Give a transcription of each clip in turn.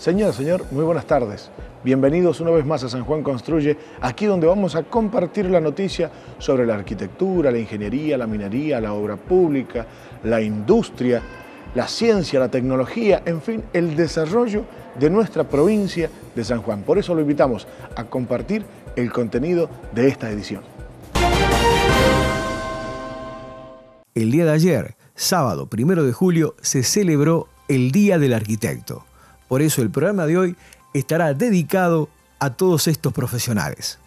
Señora, señor, muy buenas tardes. Bienvenidos una vez más a San Juan Construye, aquí donde vamos a compartir la noticia sobre la arquitectura, la ingeniería, la minería, la obra pública, la industria, la ciencia, la tecnología, en fin, el desarrollo de nuestra provincia de San Juan. Por eso lo invitamos a compartir el contenido de esta edición. El día de ayer, sábado 1 de julio, se celebró el Día del Arquitecto. Por eso el programa de hoy estará dedicado a todos estos profesionales.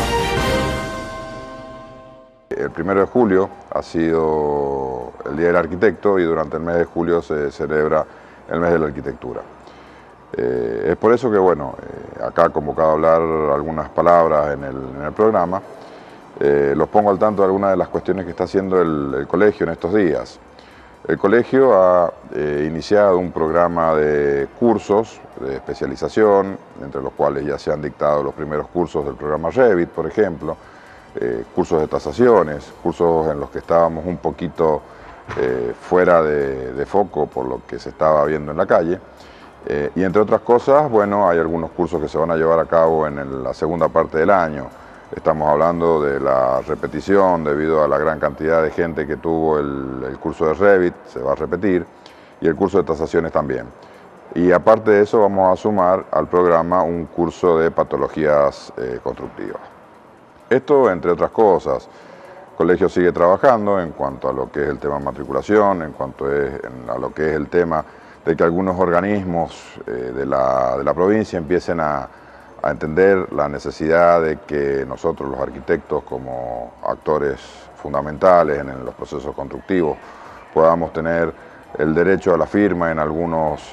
El 1 de julio ha sido el Día del Arquitecto y durante el mes de julio se celebra el mes de la arquitectura. Es por eso que, bueno, acá convocado a hablar algunas palabras en el programa, los pongo al tanto de algunas de las cuestiones que está haciendo el colegio en estos días. El colegio ha iniciado un programa de cursos de especialización, entre los cuales ya se han dictado los primeros cursos del programa Revit, por ejemplo, cursos de tasaciones, cursos en los que estábamos un poquito fuera de foco por lo que se estaba viendo en la calle. Y entre otras cosas, bueno, hay algunos cursos que se van a llevar a cabo en la segunda parte del año. Estamos hablando de la repetición debido a la gran cantidad de gente que tuvo el curso de Revit, se va a repetir, y el curso de tasaciones también. Y aparte de eso vamos a sumar al programa un curso de patologías constructivas. Esto entre otras cosas. El colegio sigue trabajando en cuanto a lo que es el tema matriculación, en cuanto a lo que es el tema de que algunos organismos de la provincia empiecen a entender la necesidad de que nosotros los arquitectos como actores fundamentales en los procesos constructivos podamos tener el derecho a la firma en algunos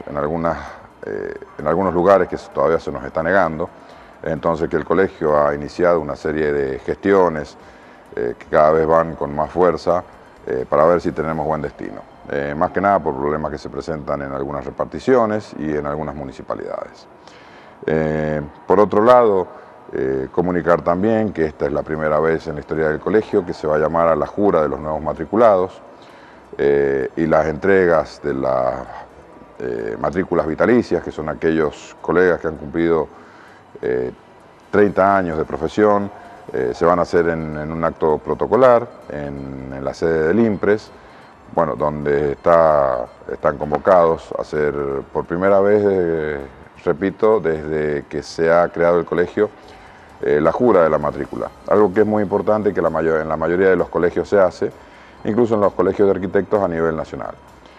lugares que todavía se nos está negando. Entonces que el colegio ha iniciado una serie de gestiones que cada vez van con más fuerza para ver si tenemos buen destino. Más que nada por problemas que se presentan en algunas reparticiones y en algunas municipalidades. Por otro lado, comunicar también que esta es la primera vez en la historia del colegio que se va a llamar a la jura de los nuevos matriculados y las entregas de las matrículas vitalicias, que son aquellos colegas que han cumplido 30 años de profesión, se van a hacer en un acto protocolar en la sede del IMPRES, bueno, donde están convocados a hacer por primera vez, repito, desde que se ha creado el colegio, la jura de la matrícula. Algo que es muy importante y que en la mayoría de los colegios se hace, incluso en los colegios de arquitectos a nivel nacional.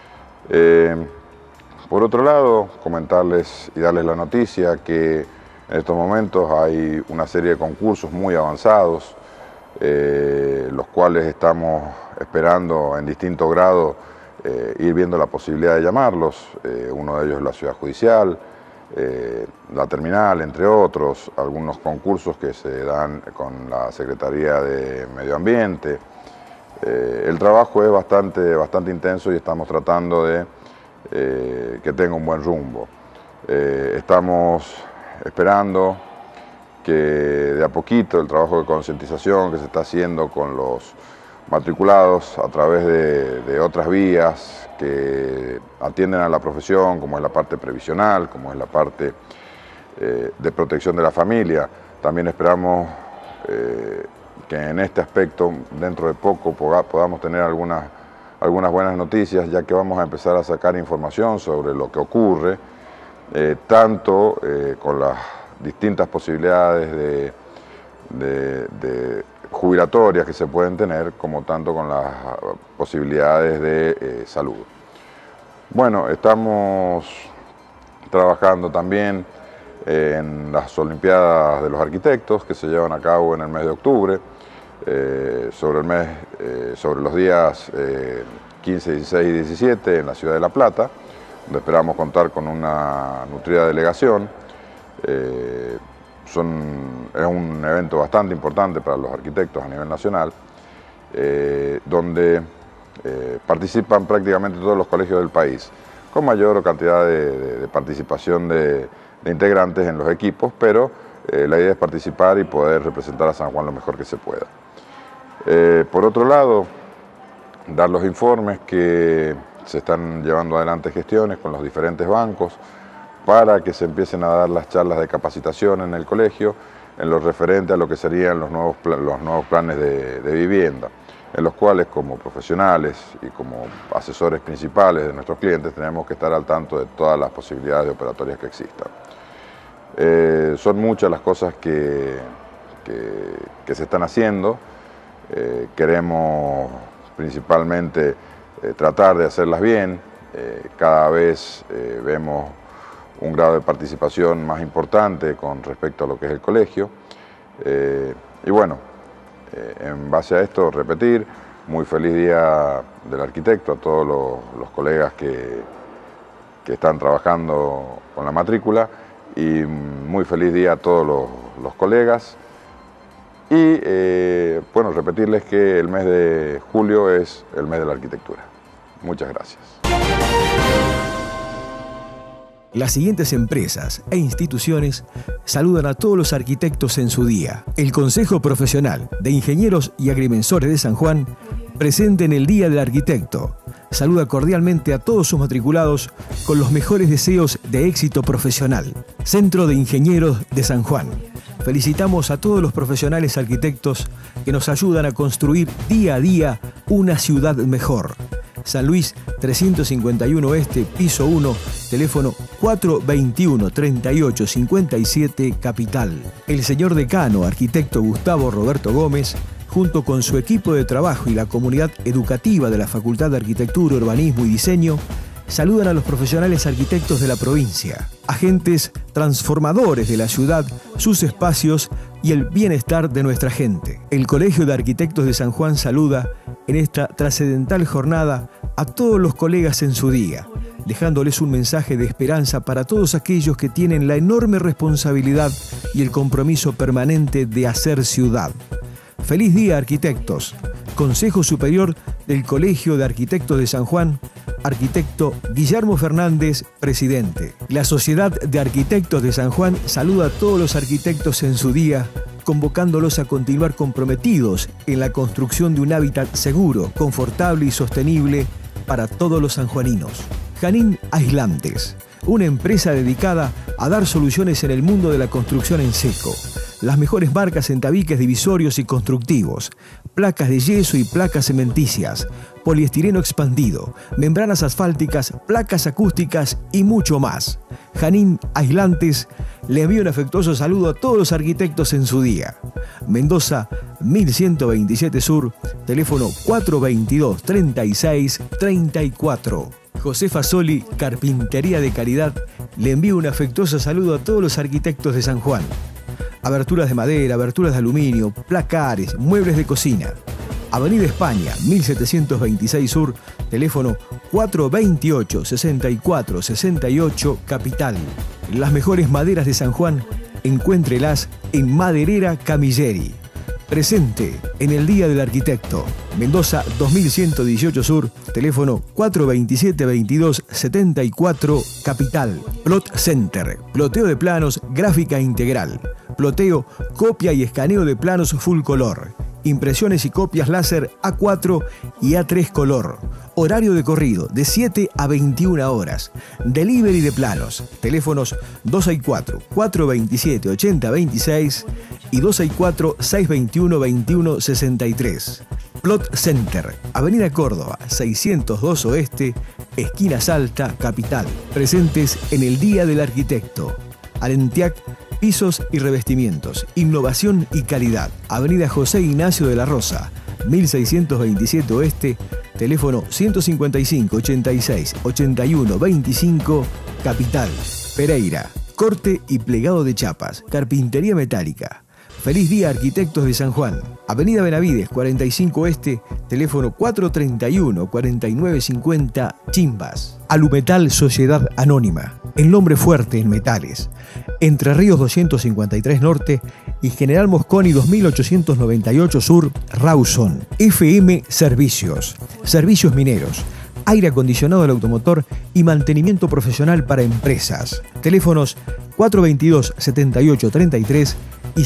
Por otro lado, comentarles y darles la noticia que en estos momentos hay una serie de concursos muy avanzados, los cuales estamos esperando en distinto grado ir viendo la posibilidad de llamarlos. Uno de ellos es la Ciudad Judicial, la Terminal, entre otros, algunos concursos que se dan con la Secretaría de Medio Ambiente. El trabajo es bastante intenso y estamos tratando de que tenga un buen rumbo. Estamos esperando que de a poquito el trabajo de concientización que se está haciendo con los matriculados a través de otras vías que atienden a la profesión, como es la parte previsional, como es la parte de protección de la familia. También esperamos que en este aspecto, dentro de poco, podamos tener algunas buenas noticias, ya que vamos a empezar a sacar información sobre lo que ocurre, tanto con las distintas posibilidades de jubilatorias que se pueden tener, como tanto con las posibilidades de salud. Bueno, estamos trabajando también en las Olimpiadas de los Arquitectos que se llevan a cabo en el mes de octubre, sobre los días 15, 16 y 17 en la ciudad de La Plata, donde esperamos contar con una nutrida delegación. Es un evento bastante importante para los arquitectos a nivel nacional, donde participan prácticamente todos los colegios del país, con mayor cantidad de participación de integrantes en los equipos, pero la idea es participar y poder representar a San Juan lo mejor que se pueda. Por otro lado, dar los informes que se están llevando adelante gestiones con los diferentes bancos para que se empiecen a dar las charlas de capacitación en el colegio en lo referente a lo que serían los nuevos planes de vivienda, en los cuales como profesionales y como asesores principales de nuestros clientes tenemos que estar al tanto de todas las posibilidades operatorias que existan. Son muchas las cosas que se están haciendo. Queremos principalmente tratar de hacerlas bien. Cada vez vemos un grado de participación más importante con respecto a lo que es el colegio. Y bueno, en base a esto, repetir, muy feliz Día del Arquitecto a todos los colegas que están trabajando con la matrícula, y muy feliz día a todos los colegas. Y bueno, repetirles que el mes de julio es el mes de la arquitectura. Muchas gracias. Las siguientes empresas e instituciones saludan a todos los arquitectos en su día. El Consejo Profesional de Ingenieros y Agrimensores de San Juan, presente en el Día del Arquitecto, saluda cordialmente a todos sus matriculados con los mejores deseos de éxito profesional. Centro de Ingenieros de San Juan. Felicitamos a todos los profesionales arquitectos que nos ayudan a construir día a día una ciudad mejor. San Luis 351 Este, piso 1, teléfono 421-3857, Capital. El señor decano, arquitecto Gustavo Roberto Gómez, junto con su equipo de trabajo y la comunidad educativa de la Facultad de Arquitectura, Urbanismo y Diseño, saludan a los profesionales arquitectos de la provincia, agentes transformadores de la ciudad, sus espacios y el bienestar de nuestra gente. El Colegio de Arquitectos de San Juan saluda en esta trascendental jornada a todos los colegas en su día, dejándoles un mensaje de esperanza para todos aquellos que tienen la enorme responsabilidad y el compromiso permanente de hacer ciudad. Feliz día, arquitectos. Consejo Superior del Colegio de Arquitectos de San Juan, arquitecto Guillermo Fernández, presidente. La Sociedad de Arquitectos de San Juan saluda a todos los arquitectos en su día, convocándolos a continuar comprometidos en la construcción de un hábitat seguro, confortable y sostenible para todos los sanjuaninos. Janín Aislantes, una empresa dedicada a dar soluciones en el mundo de la construcción en seco. Las mejores marcas en tabiques divisorios y constructivos, placas de yeso y placas cementicias, poliestireno expandido, membranas asfálticas, placas acústicas y mucho más. Janín Aislantes le envía un afectuoso saludo a todos los arquitectos en su día. Mendoza 1127 Sur, teléfono 422-3634. José Fasoli, Carpintería de Caridad, le envía un afectuoso saludo a todos los arquitectos de San Juan. Aberturas de madera, aberturas de aluminio, placares, muebles de cocina. Avenida España, 1726 Sur, teléfono 428-6468, Capital. Las mejores maderas de San Juan, encuéntrelas en Maderera Camilleri. Presente en el Día del Arquitecto. Mendoza 2118 Sur, teléfono 427-2274, Capital. Plot Center, ploteo de planos, gráfica integral. Ploteo, copia y escaneo de planos full color. Impresiones y copias láser A4 y A3 color. Horario de corrido de 7 a 21 horas. Delivery de planos. Teléfonos 264-427-8026 y 264-621-2163. Plot Center, Avenida Córdoba, 602 Oeste, esquina Salta, Capital. Presentes en el Día del Arquitecto. Alentiac, pisos y revestimientos, innovación y calidad. Avenida José Ignacio de la Rosa, 1627 Oeste, teléfono 155-86-81-25, Capital. Pereira, corte y plegado de chapas, carpintería metálica. Feliz día, arquitectos de San Juan. Avenida Benavides, 45 Este, teléfono 431-4950, Chimbas. Alumetal Sociedad Anónima, el nombre fuerte en metales. Entre Ríos 253 Norte y General Mosconi 2898 Sur, Rawson. FM Servicios, servicios mineros, aire acondicionado del automotor y mantenimiento profesional para empresas. Teléfonos 422-7833 y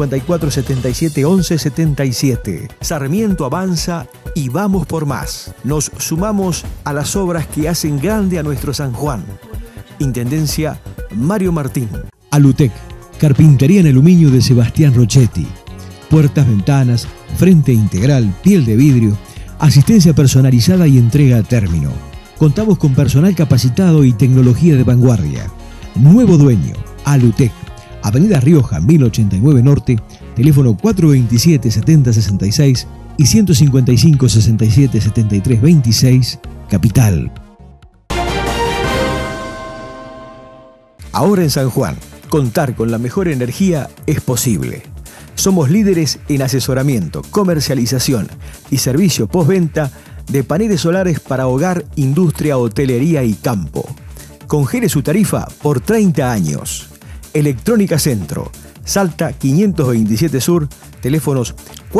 154-77-11-77. Sarmiento avanza y vamos por más. Nos sumamos a las obras que hacen grande a nuestro San Juan. Intendencia Mario Martín. Alutec, carpintería en aluminio de Sebastián Rochetti. Puertas, ventanas, frente integral, piel de vidrio, asistencia personalizada y entrega a término. Contamos con personal capacitado y tecnología de vanguardia. Nuevo dueño, Alutec. Avenida Rioja, 1089 Norte, teléfono 427-7066 y 155-67-73-26, Capital. Ahora en San Juan, contar con la mejor energía es posible. Somos líderes en asesoramiento, comercialización y servicio postventa de paneles solares para hogar, industria, hotelería y campo. Congele su tarifa por 30 años. Electrónica Centro, Salta 527 Sur, teléfonos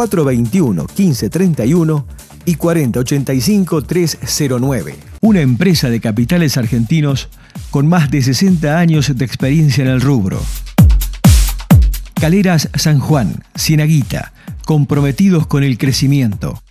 421-1531 y 4085-309. Una empresa de capitales argentinos con más de 60 años de experiencia en el rubro. Caleras San Juan, Cienaguita, comprometidos con el crecimiento.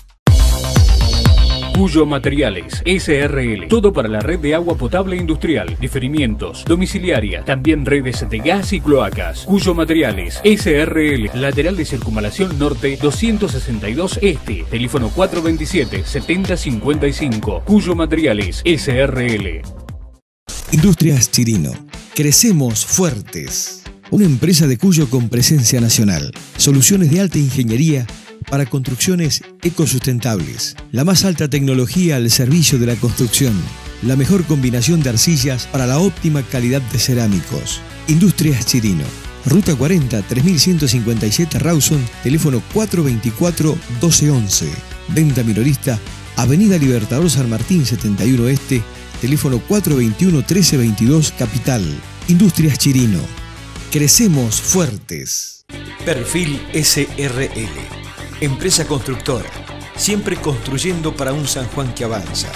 Cuyo Materiales, SRL. Todo para la red de agua potable industrial, diferimientos, domiciliaria, también redes de gas y cloacas. Cuyo Materiales, SRL. Lateral de Circunvalación Norte 262 Este. Teléfono 427-7055. Cuyo Materiales, SRL. Industrias Chirino. Crecemos fuertes. Una empresa de Cuyo con presencia nacional. Soluciones de alta ingeniería para construcciones ecosustentables. La más alta tecnología al servicio de la construcción. La mejor combinación de arcillas para la óptima calidad de cerámicos. Industrias Chirino. Ruta 40, 3157 Rawson, teléfono 424-1211. Venta minorista, Avenida Libertador San Martín 71 Este, teléfono 421-1322 Capital. Industrias Chirino. Crecemos fuertes. Perfil SRL. Empresa constructora, siempre construyendo para un San Juan que avanza.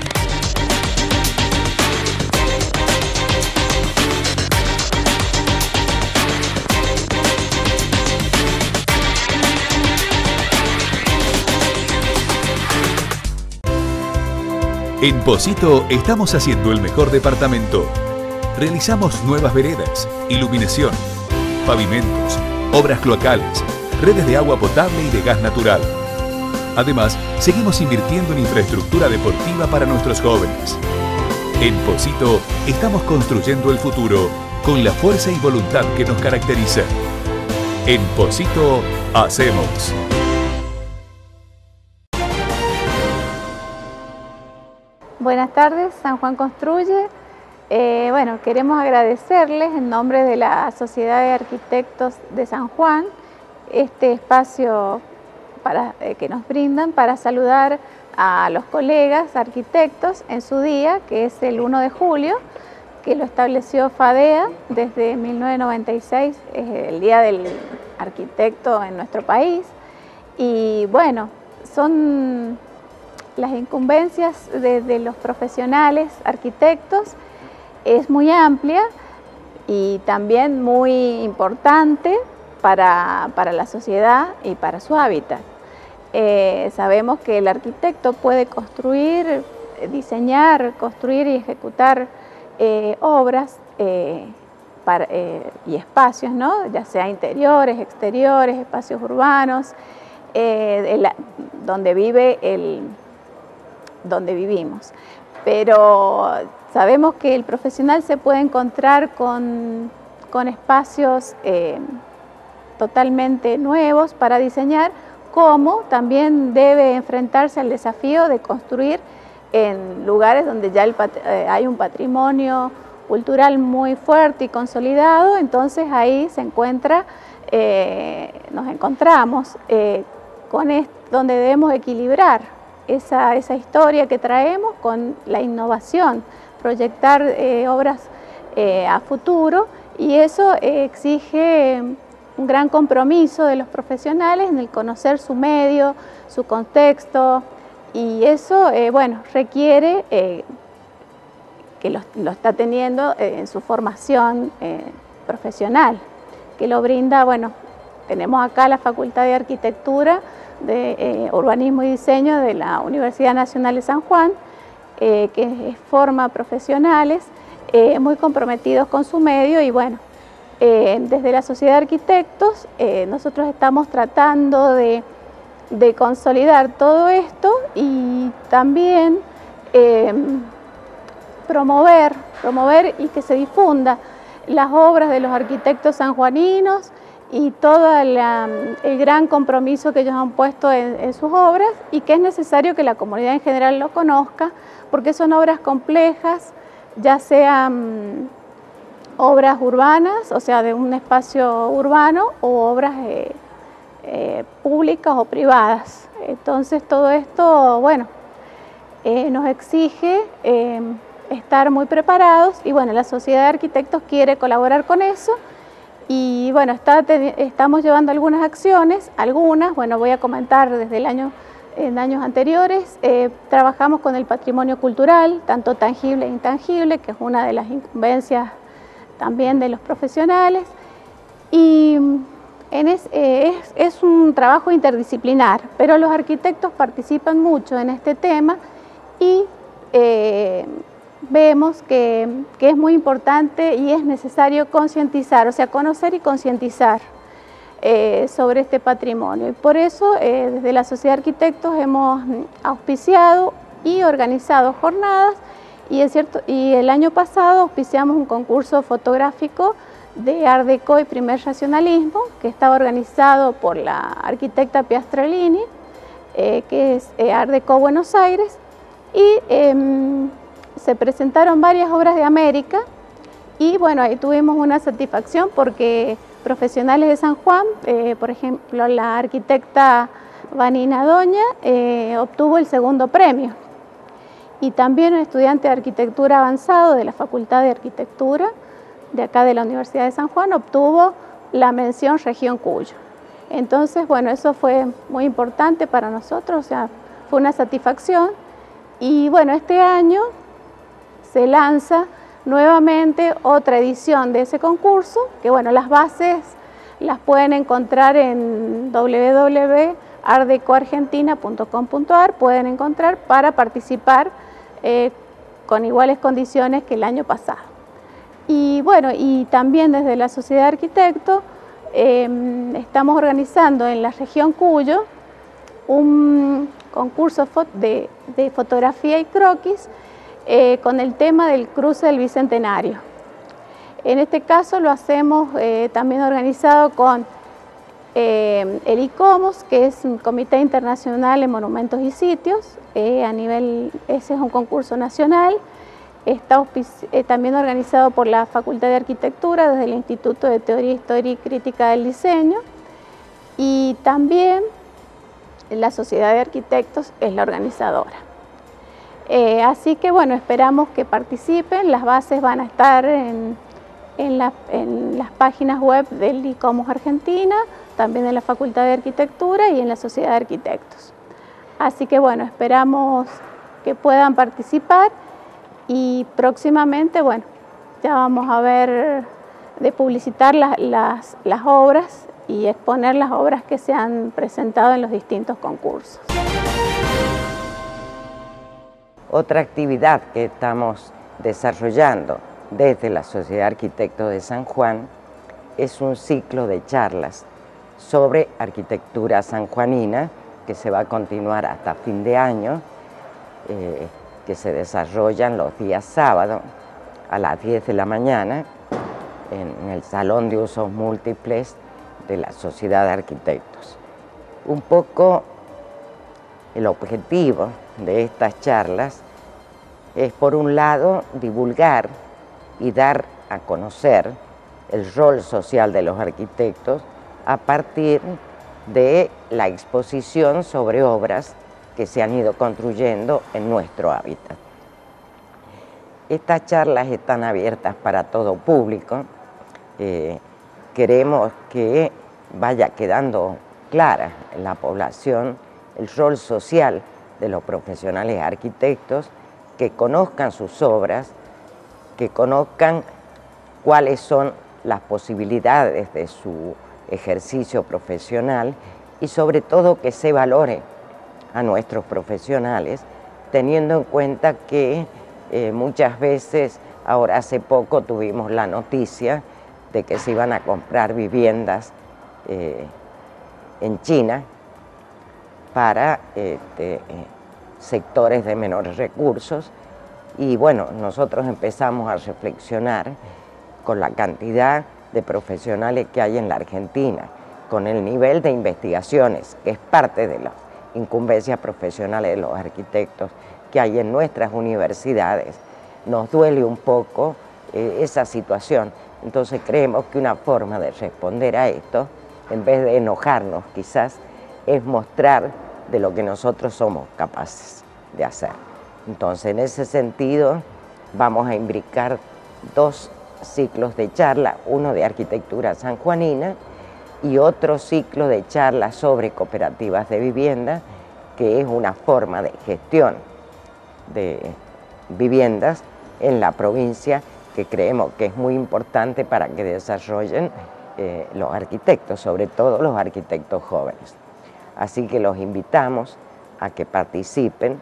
En Pocito estamos haciendo el mejor departamento. Realizamos nuevas veredas, iluminación, pavimentos, obras cloacales, redes de agua potable y de gas natural. Además, seguimos invirtiendo en infraestructura deportiva para nuestros jóvenes. En Pocito estamos construyendo el futuro con la fuerza y voluntad que nos caracteriza. En Pocito hacemos. Buenas tardes, San Juan Construye. Queremos agradecerles en nombre de la Sociedad de Arquitectos de San Juan este espacio que nos brindan para saludar a los colegas arquitectos en su día, que es el 1 de julio, que lo estableció FADEA desde 1996, es el Día del Arquitecto en nuestro país. Y bueno, son las incumbencias de los profesionales arquitectos, es muy amplia y también muy importante para la sociedad y para su hábitat. Sabemos que el arquitecto puede construir, diseñar, construir y ejecutar obras y espacios, ¿no? Ya sea interiores, exteriores, espacios urbanos, donde vivimos. Pero sabemos que el profesional se puede encontrar con espacios totalmente nuevos para diseñar, como también debe enfrentarse al desafío de construir en lugares donde ya hay un patrimonio cultural muy fuerte y consolidado. Entonces ahí nos encontramos donde debemos equilibrar esa historia que traemos con la innovación, proyectar obras a futuro, y eso exige un gran compromiso de los profesionales en el conocer su medio, su contexto, y eso requiere que lo está teniendo en su formación profesional, que lo brinda. Tenemos acá la Facultad de Arquitectura, de Urbanismo y Diseño de la Universidad Nacional de San Juan, que forma profesionales muy comprometidos con su medio y bueno, desde la Sociedad de Arquitectos nosotros estamos tratando de consolidar todo esto y también promover y que se difunda las obras de los arquitectos sanjuaninos y todo el gran compromiso que ellos han puesto en sus obras y que es necesario que la comunidad en general lo conozca porque son obras complejas, ya sean obras urbanas, o sea, de un espacio urbano o obras públicas o privadas. Entonces todo esto, bueno, nos exige estar muy preparados y bueno, la Sociedad de Arquitectos quiere colaborar con eso y bueno, estamos llevando algunas acciones, bueno, voy a comentar desde en años anteriores, trabajamos con el patrimonio cultural, tanto tangible e intangible, que es una de las incumbencias también de los profesionales y es un trabajo interdisciplinar, pero los arquitectos participan mucho en este tema y vemos que es muy importante y es necesario concientizar, o sea, conocer y concientizar sobre este patrimonio. Y por eso, desde la Sociedad de Arquitectos hemos auspiciado y organizado jornadas y el año pasado auspiciamos un concurso fotográfico de Art Deco y primer racionalismo que estaba organizado por la arquitecta Piastrellini, que es Art Deco Buenos Aires, y se presentaron varias obras de América y bueno, ahí tuvimos una satisfacción porque profesionales de San Juan, por ejemplo la arquitecta Vanina Doña obtuvo el segundo premio y también un estudiante de arquitectura avanzado de la Facultad de Arquitectura de acá de la Universidad de San Juan obtuvo la mención Región Cuyo. Entonces, bueno, eso fue muy importante para nosotros, o sea, fue una satisfacción. Y bueno, este año se lanza nuevamente otra edición de ese concurso, que bueno, las bases las pueden encontrar en www.artdecoargentina.com.ar, pueden encontrar para participar con iguales condiciones que el año pasado. Y bueno, y también desde la Sociedad de Arquitectos estamos organizando en la región Cuyo un concurso de fotografía y croquis con el tema del cruce del Bicentenario. En este caso lo hacemos también organizado con el ICOMOS, que es un Comité Internacional en Monumentos y Sitios, ese es un concurso nacional, está también organizado por la Facultad de Arquitectura desde el Instituto de Teoría, Historia y Crítica del Diseño y también la Sociedad de Arquitectos es la organizadora. Así que bueno, esperamos que participen, las bases van a estar en las páginas web del ICOMOS Argentina, también en la Facultad de Arquitectura y en la Sociedad de Arquitectos. Así que bueno, esperamos que puedan participar y próximamente, bueno, ya vamos a ver de publicitar las obras y exponer las obras que se han presentado en los distintos concursos. Otra actividad que estamos desarrollando desde la Sociedad de Arquitectos de San Juan es un ciclo de charlas sobre arquitectura sanjuanina que se va a continuar hasta fin de año, que se desarrollan los días sábados a las 10 de la mañana en el Salón de Usos Múltiples de la Sociedad de Arquitectos. Un poco el objetivo de estas charlas es, por un lado, divulgar y dar a conocer el rol social de los arquitectos a partir de la exposición sobre obras que se han ido construyendo en nuestro hábitat. Estas charlas están abiertas para todo público. Queremos que vaya quedando clara en la población el rol social de los profesionales arquitectos, que conozcan sus obras, que conozcan cuáles son las posibilidades de su ejercicio profesional y sobre todo que se valore a nuestros profesionales, teniendo en cuenta que muchas veces Ahora hace poco tuvimos la noticia de que se iban a comprar viviendas en China para sectores de menores recursos, y bueno, nosotros empezamos a reflexionar con la cantidad de profesionales que hay en la Argentina, con el nivel de investigaciones, que es parte de las incumbencias profesionales de los arquitectos que hay en nuestras universidades. Nos duele un poco esa situación. Entonces creemos que una forma de responder a esto, en vez de enojarnos quizás, es mostrar de lo que nosotros somos capaces de hacer. Entonces, en ese sentido, vamos a imbricar 2 ciclos de charla, uno de arquitectura sanjuanina y otro ciclo de charla sobre cooperativas de vivienda, que es una forma de gestión de viviendas en la provincia que creemos que es muy importante para que desarrollen los arquitectos, sobre todo los arquitectos jóvenes. Así que los invitamos a que participen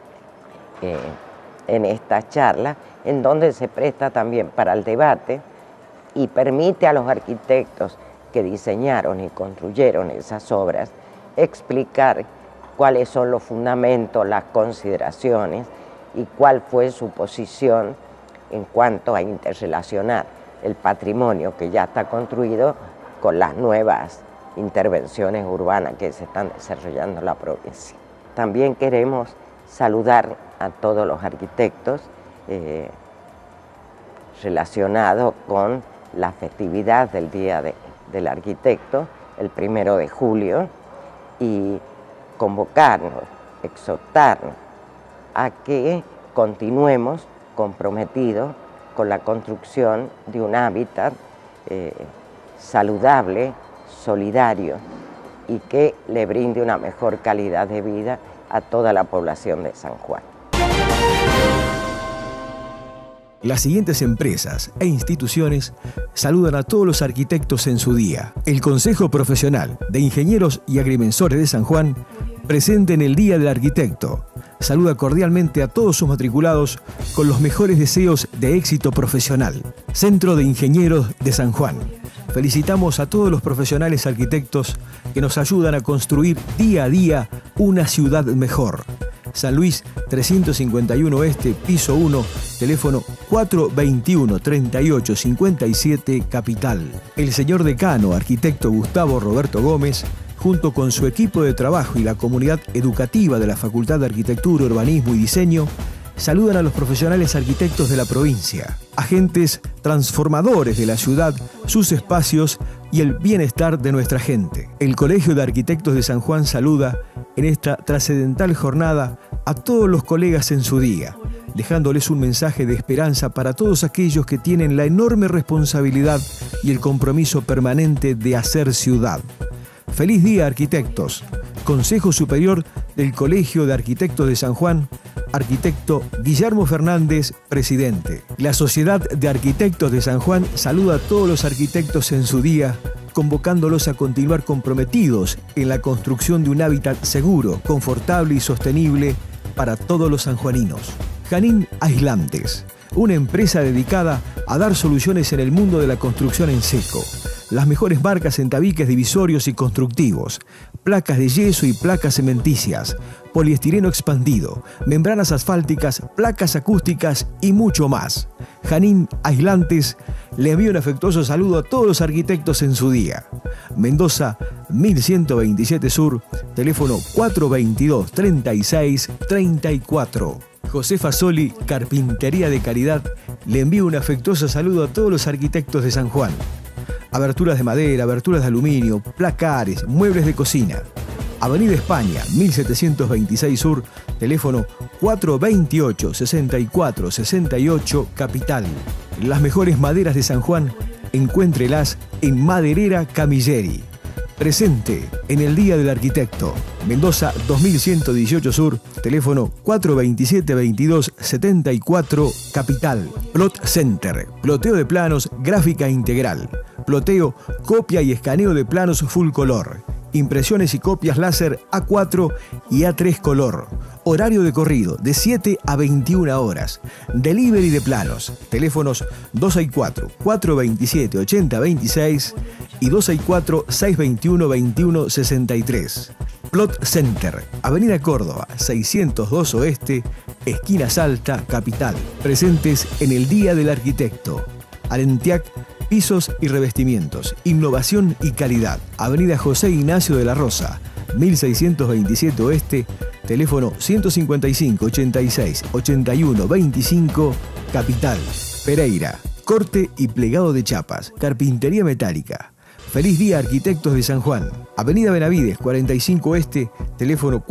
en esta charla, en donde se presta también para el debate y permite a los arquitectos que diseñaron y construyeron esas obras explicar cuáles son los fundamentos, las consideraciones y cuál fue su posición en cuanto a interrelacionar el patrimonio que ya está construido con las nuevas intervenciones urbanas que se están desarrollando en la provincia. También queremos saludar a todos los arquitectos relacionados con la festividad del Día del Arquitecto, el 1 de julio, y convocarnos, exhortarnos a que continuemos comprometidos con la construcción de un hábitat saludable, solidario y que le brinde una mejor calidad de vida a toda la población de San Juan. Las siguientes empresas e instituciones saludan a todos los arquitectos en su día. El Consejo Profesional de Ingenieros y Agrimensores de San Juan, presente en el Día del Arquitecto, saluda cordialmente a todos sus matriculados con los mejores deseos de éxito profesional. Centro de Ingenieros de San Juan. Felicitamos a todos los profesionales arquitectos que nos ayudan a construir día a día una ciudad mejor. San Luis 351 Oeste, piso 1, teléfono 421-3857, Capital. El señor decano, arquitecto Gustavo Roberto Gómez, junto con su equipo de trabajo y la comunidad educativa de la Facultad de Arquitectura, Urbanismo y Diseño, saludan a los profesionales arquitectos de la provincia, agentes transformadores de la ciudad, sus espacios y el bienestar de nuestra gente. El Colegio de Arquitectos de San Juan saluda en esta trascendental jornada a todos los colegas en su día, dejándoles un mensaje de esperanza para todos aquellos que tienen la enorme responsabilidad y el compromiso permanente de hacer ciudad. ¡Feliz día, arquitectos! Consejo Superior del Colegio de Arquitectos de San Juan, arquitecto Guillermo Fernández, presidente. La Sociedad de Arquitectos de San Juan saluda a todos los arquitectos en su día, convocándolos a continuar comprometidos en la construcción de un hábitat seguro, confortable y sostenible para todos los sanjuaninos. Janín Aislantes, una empresa dedicada a dar soluciones en el mundo de la construcción en seco. Las mejores marcas en tabiques divisorios y constructivos, placas de yeso y placas cementicias, poliestireno expandido, membranas asfálticas, placas acústicas y mucho más. Janín Aislantes le envía un afectuoso saludo a todos los arquitectos en su día. Mendoza 1127 Sur, teléfono 422-3634. José Fasoli, Carpintería de Caridad, le envía un afectuoso saludo a todos los arquitectos de San Juan. Aberturas de madera, aberturas de aluminio, placares, muebles de cocina. Avenida España, 1726 Sur, teléfono 428-6468, Capital. Las mejores maderas de San Juan, encuéntrelas en Maderera Camilleri. Presente en el Día del Arquitecto. Mendoza 2118 Sur, teléfono 427-2274, Capital. Plot Center, ploteo de planos, gráfica integral. Ploteo, copia y escaneo de planos full color. Impresiones y copias láser A4 y A3 color. Horario de corrido de 7 a 21 horas. Delivery de planos. Teléfonos 264-427-8026 y 264-621-2163. Plot Center, Avenida Córdoba, 602 Oeste, esquina Salta, Capital. Presentes en el Día del Arquitecto. Alentiac, pisos y revestimientos, innovación y calidad. Avenida José Ignacio de la Rosa, 1627 Oeste, teléfono 155-86-81-25, Capital. Pereira, corte y plegado de chapas, carpintería metálica. Feliz Día Arquitectos de San Juan. Avenida Benavides, 45 Este, teléfono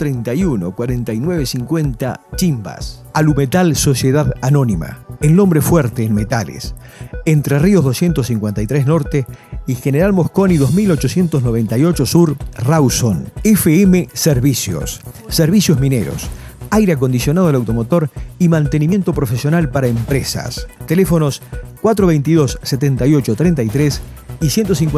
431-4950, Chimbas. Alumetal Sociedad Anónima, el nombre fuerte en metales. Entre Ríos 253 Norte y General Mosconi 2898 Sur, Rawson. FM Servicios, servicios mineros, aire acondicionado del automotor y mantenimiento profesional para empresas. Teléfonos 422-7833 y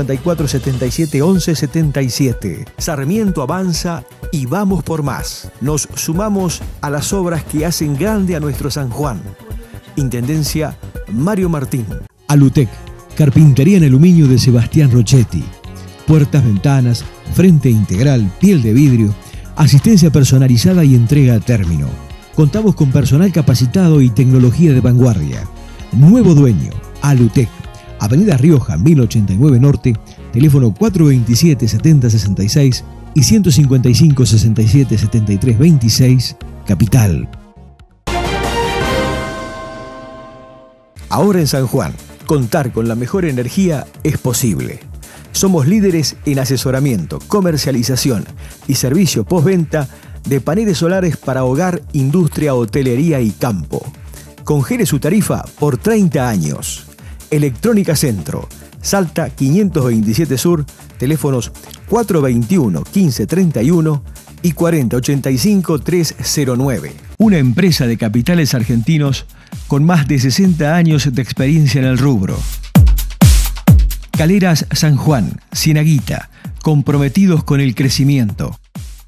154-77-11-77. Sarmiento avanza y vamos por más. Nos sumamos a las obras que hacen grande a nuestro San Juan. Intendencia Mario Martín. Alutec, carpintería en aluminio de Sebastián Rochetti. Puertas, ventanas, frente integral, piel de vidrio, asistencia personalizada y entrega a término. Contamos con personal capacitado y tecnología de vanguardia. Nuevo dueño, Alutec. Avenida Rioja, 1089 Norte, teléfono 427-7066 y 155-67-7326, Capital. Ahora en San Juan, contar con la mejor energía es posible. Somos líderes en asesoramiento, comercialización y servicio postventa de paneles solares para hogar, industria, hotelería y campo. Congele su tarifa por 30 años. Electrónica Centro, Salta 527 Sur, teléfonos 421-1531 y 4085-309. Una empresa de capitales argentinos con más de 60 años de experiencia en el rubro. Caleras San Juan, Cienaguita, comprometidos con el crecimiento.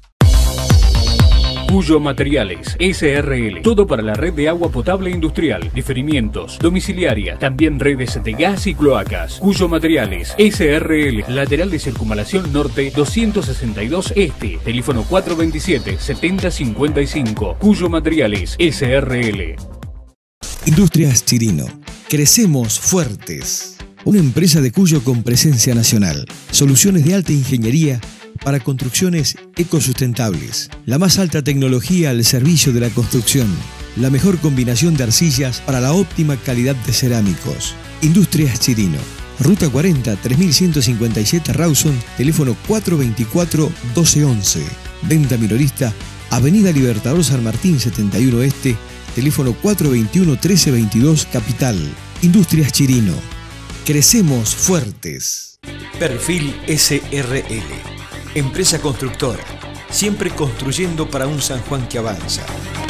Cuyo Materiales, SRL. Todo para la red de agua potable industrial, diferimientos, domiciliaria, también redes de gas y cloacas. Cuyo Materiales, SRL. Lateral de Circunvalación Norte 262 Este. Teléfono 427-7055. Cuyo Materiales, SRL. Industrias Chirino. Crecemos fuertes. Una empresa de Cuyo con presencia nacional. Soluciones de alta ingeniería para construcciones ecosustentables. La más alta tecnología al servicio de la construcción. La mejor combinación de arcillas para la óptima calidad de cerámicos. Industrias Chirino. Ruta 40, 3157 Rawson, teléfono 424-1211. Venta minorista, Avenida Libertador San Martín 71 Este, teléfono 421-1322 Capital. Industrias Chirino. Crecemos fuertes. Perfil SRL. Empresa constructora, siempre construyendo para un San Juan que avanza.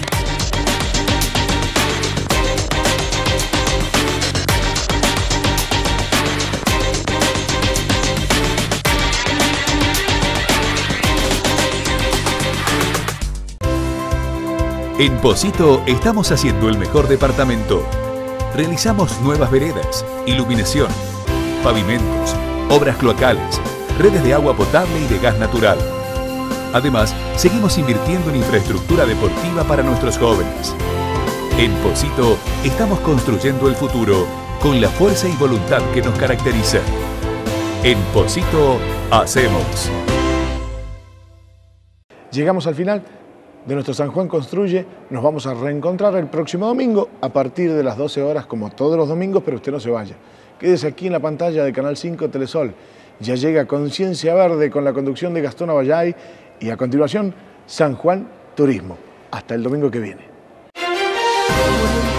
En Pocito estamos haciendo el mejor departamento. Realizamos nuevas veredas, iluminación, pavimentos, obras cloacales, redes de agua potable y de gas natural. Además, seguimos invirtiendo en infraestructura deportiva para nuestros jóvenes. En Pocito estamos construyendo el futuro con la fuerza y voluntad que nos caracteriza. En Pocito hacemos. Llegamos al final de nuestro San Juan Construye. Nos vamos a reencontrar el próximo domingo a partir de las 12 horas, como todos los domingos, pero usted no se vaya. Quédese aquí en la pantalla de Canal 5 Telesol. Ya llega Conciencia Verde con la conducción de Gastón Avallay y a continuación San Juan Turismo. Hasta el domingo que viene.